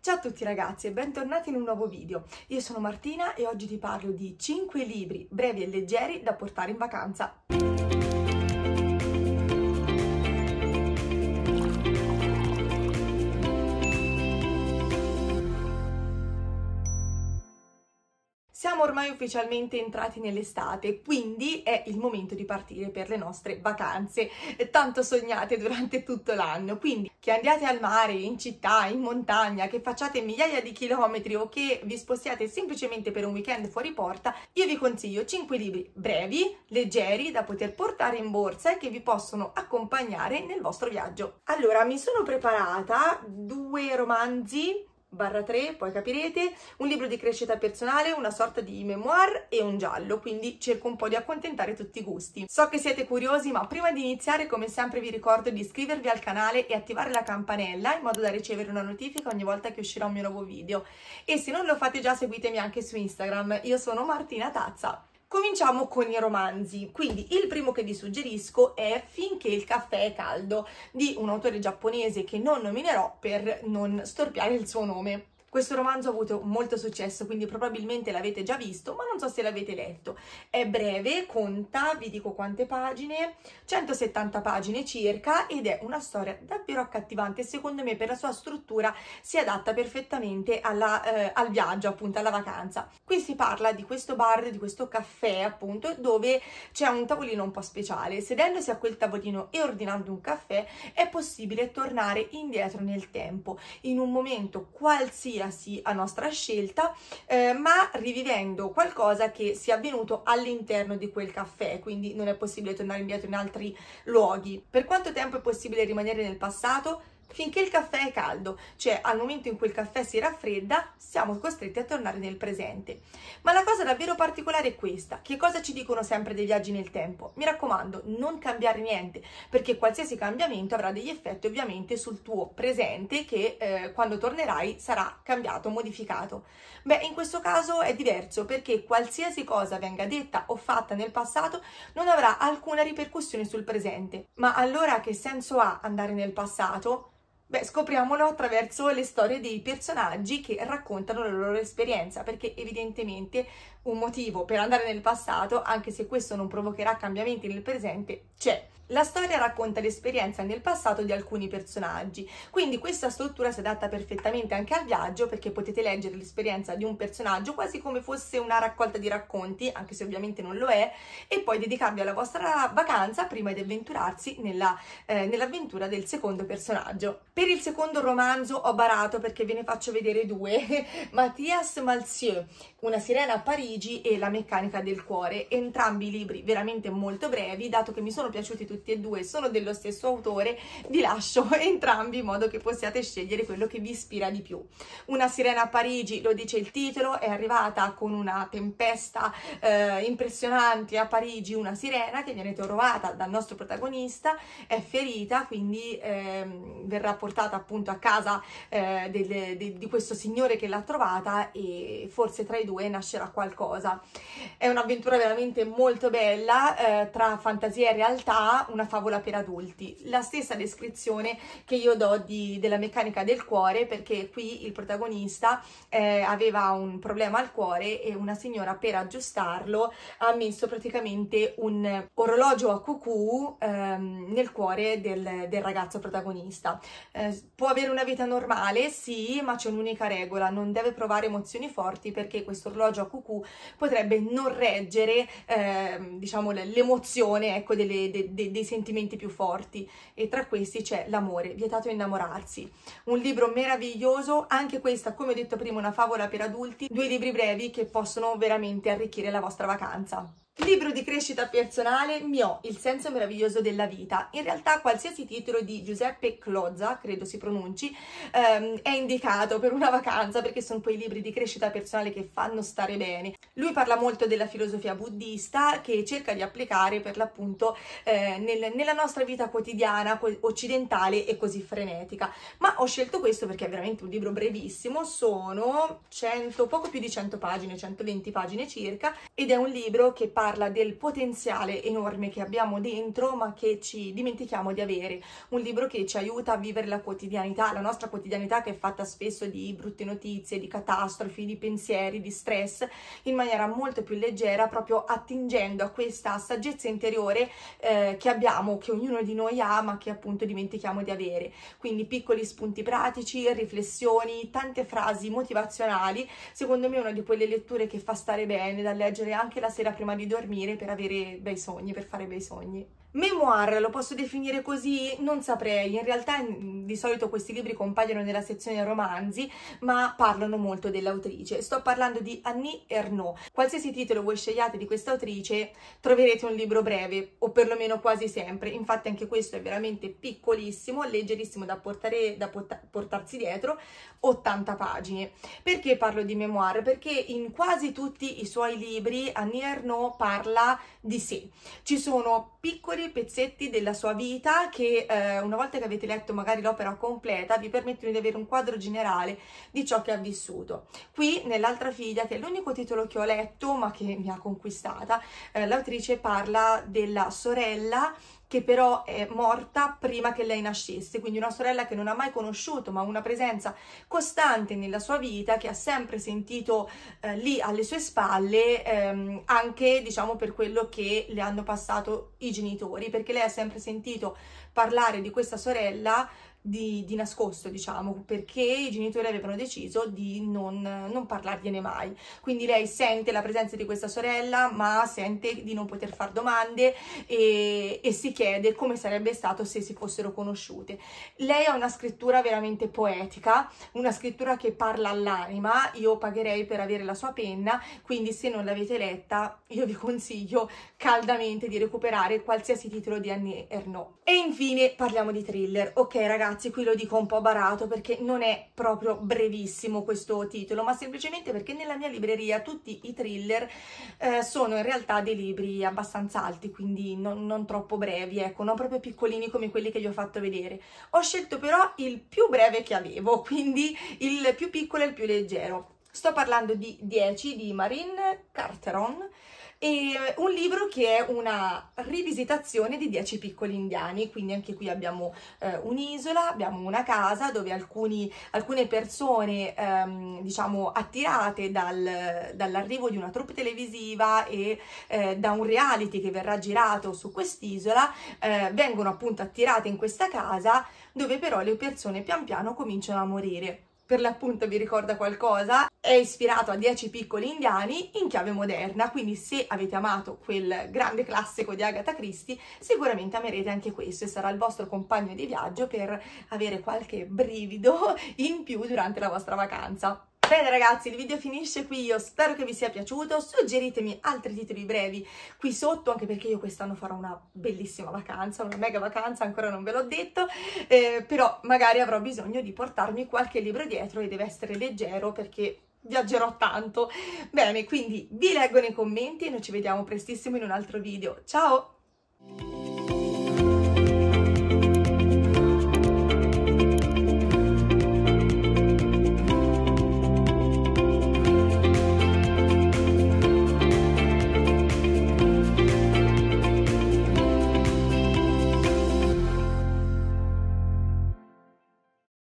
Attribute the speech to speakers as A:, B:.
A: Ciao a tutti ragazzi e bentornati in un nuovo video. Io sono Martina e oggi ti parlo di 5 libri brevi e leggeri da portare in vacanza. Siamo ormai ufficialmente entrati nell'estate, quindi è il momento di partire per le nostre vacanze, tanto sognate durante tutto l'anno. Quindi che andiate al mare, in città, in montagna, che facciate migliaia di chilometri o che vi spostiate semplicemente per un weekend fuori porta, io vi consiglio 5 libri brevi, leggeri, da poter portare in borsa e che vi possono accompagnare nel vostro viaggio. Allora, mi sono preparata 2 romanzi /3, poi capirete, un libro di crescita personale, una sorta di memoir e un giallo, quindi cerco un po' di accontentare tutti i gusti. So che siete curiosi, ma prima di iniziare come sempre vi ricordo di iscrivervi al canale e attivare la campanella in modo da ricevere una notifica ogni volta che uscirà un mio nuovo video. E se non lo fate già, seguitemi anche su Instagram, io sono Martina Tazza. Cominciamo con i romanzi, quindi il primo che vi suggerisco è Finché il caffè è caldo, di un autore giapponese che non nominerò per non storpiare il suo nome. Questo romanzo ha avuto molto successo, quindi probabilmente l'avete già visto, ma non so se l'avete letto. È breve, conta, vi dico quante pagine, 170 pagine circa, ed è una storia davvero accattivante. Secondo me per la sua struttura si adatta perfettamente al viaggio, appunto alla vacanza. Qui si parla di questo bar, di questo caffè appunto, dove c'è un tavolino un po' speciale. Sedendosi a quel tavolino e ordinando un caffè è possibile tornare indietro nel tempo, in un momento qualsiasi a nostra scelta, ma rivivendo qualcosa che sia avvenuto all'interno di quel caffè, quindi non è possibile tornare indietro in altri luoghi. Per quanto tempo è possibile rimanere nel passato? Finché il caffè è caldo, cioè al momento in cui il caffè si raffredda siamo costretti a tornare nel presente. Ma la cosa davvero particolare è questa: che cosa ci dicono sempre dei viaggi nel tempo? Mi raccomando, non cambiare niente, perché qualsiasi cambiamento avrà degli effetti ovviamente sul tuo presente che quando tornerai sarà cambiato, modificato. Beh, in questo caso è diverso, perché qualsiasi cosa venga detta o fatta nel passato non avrà alcuna ripercussione sul presente. Ma allora che senso ha andare nel passato? Beh, scopriamolo attraverso le storie dei personaggi che raccontano la loro esperienza, perché evidentemente un motivo per andare nel passato, anche se questo non provocherà cambiamenti nel presente, c'è. La storia racconta l'esperienza nel passato di alcuni personaggi, quindi questa struttura si adatta perfettamente anche al viaggio, perché potete leggere l'esperienza di un personaggio quasi come fosse una raccolta di racconti, anche se ovviamente non lo è, e poi dedicarvi alla vostra vacanza prima di avventurarsi nell'avventura del secondo personaggio. Per il secondo romanzo ho barato, perché ve ne faccio vedere 2, Mathias Malzieu, Una sirena a Parigi e La meccanica del cuore, entrambi i libri veramente molto brevi. Dato che mi sono piaciuti tutti e 2, sono dello stesso autore, vi lascio entrambi in modo che possiate scegliere quello che vi ispira di più. Una sirena a Parigi, lo dice il titolo, è arrivata con una tempesta impressionante a Parigi una sirena che viene trovata dal nostro protagonista, è ferita, quindi verrà portata appunto a casa di questo signore che l'ha trovata, e forse tra i 2 nascerà qualcosa. È un'avventura veramente molto bella, tra fantasia e realtà, una favola per adulti. La stessa descrizione che io do della meccanica del cuore, perché qui il protagonista aveva un problema al cuore e una signora, per aggiustarlo, ha messo praticamente un orologio a cucù nel cuore del ragazzo protagonista. Può avere una vita normale, sì, ma c'è un'unica regola: non deve provare emozioni forti, perché questo orologio a cucù potrebbe non reggere diciamo l'emozione, ecco, dei sentimenti più forti, e tra questi c'è l'amore, vietato innamorarsi. Un libro meraviglioso, anche questa, come ho detto prima, una favola per adulti, 2 libri brevi che possono veramente arricchire la vostra vacanza. Libro di crescita personale, Mio, il senso meraviglioso della vita. In realtà qualsiasi titolo di Giuseppe Clozza, credo si pronunci, è indicato per una vacanza, perché sono quei libri di crescita personale che fanno stare bene. Lui parla molto della filosofia buddista, che cerca di applicare per l'appunto nella nostra vita quotidiana occidentale e così frenetica. Ma ho scelto questo perché è veramente un libro brevissimo, sono poco più di 100 pagine, 120 pagine circa, ed è un libro che parla parla del potenziale enorme che abbiamo dentro ma che ci dimentichiamo di avere, un libro che ci aiuta a vivere la quotidianità, la nostra quotidianità che è fatta spesso di brutte notizie, di catastrofi, di pensieri, di stress, in maniera molto più leggera, proprio attingendo a questa saggezza interiore che abbiamo, che ognuno di noi ha, ma che appunto dimentichiamo di avere. Quindi piccoli spunti pratici, riflessioni, tante frasi motivazionali. Secondo me è una di quelle letture che fa stare bene, da leggere anche la sera prima di dormire per avere bei sogni, per fare bei sogni. Memoir, lo posso definire così? Non saprei, in realtà di solito questi libri compaiono nella sezione romanzi, ma parlano molto dell'autrice. Sto parlando di Annie Ernaux. Qualsiasi titolo voi scegliate di questa autrice, troverete un libro breve, o perlomeno quasi sempre. Infatti anche questo è veramente piccolissimo, leggerissimo da portarsi dietro, 80 pagine. Perché parlo di memoir? Perché in quasi tutti i suoi libri Annie Ernaux parla di sé. Ci sono piccoli pezzetti della sua vita che una volta che avete letto magari l'opera completa vi permettono di avere un quadro generale di ciò che ha vissuto. Qui nell'altra figlia, che è l'unico titolo che ho letto ma che mi ha conquistata, l'autrice parla della sorella che però è morta prima che lei nascesse, quindi una sorella che non ha mai conosciuto, ma una presenza costante nella sua vita, che ha sempre sentito lì alle sue spalle, anche diciamo per quello che le hanno passato i genitori, perché lei ha sempre sentito parlare di questa sorella di nascosto, diciamo, perché i genitori avevano deciso di non parlargliene mai. Quindi lei sente la presenza di questa sorella, ma sente di non poter fare domande e si chiede come sarebbe stato se si fossero conosciute. Lei ha una scrittura veramente poetica, una scrittura che parla all'anima. Io pagherei per avere la sua penna, quindi se non l'avete letta io vi consiglio caldamente di recuperare qualsiasi titolo di Annie Ernaux. E infine parliamo di thriller. Ok ragazzi, qui lo dico un po' barato perché non è proprio brevissimo questo titolo, ma semplicemente perché nella mia libreria tutti i thriller sono in realtà dei libri abbastanza alti, quindi non troppo brevi, ecco, non proprio piccolini come quelli che vi ho fatto vedere. Ho scelto però il più breve che avevo, quindi il più piccolo e il più leggero. Sto parlando di 10 di Marine Carteron, e un libro che è una rivisitazione di 10 piccoli indiani, quindi anche qui abbiamo un'isola, abbiamo una casa dove alcune persone diciamo attirate dall'arrivo di una troupe televisiva e da un reality che verrà girato su quest'isola, vengono appunto attirate in questa casa dove però le persone pian piano cominciano a morire. Per l'appunto vi ricorda qualcosa? È ispirato a 10 piccoli indiani in chiave moderna, quindi se avete amato quel grande classico di Agatha Christie sicuramente amerete anche questo e sarà il vostro compagno di viaggio per avere qualche brivido in più durante la vostra vacanza. Bene ragazzi, il video finisce qui, io spero che vi sia piaciuto, suggeritemi altri titoli brevi qui sotto, anche perché io quest'anno farò una bellissima vacanza, una mega vacanza, ancora non ve l'ho detto, però magari avrò bisogno di portarmi qualche libro dietro e deve essere leggero perché viaggerò tanto. Bene, quindi vi leggo nei commenti e noi ci vediamo prestissimo in un altro video. Ciao!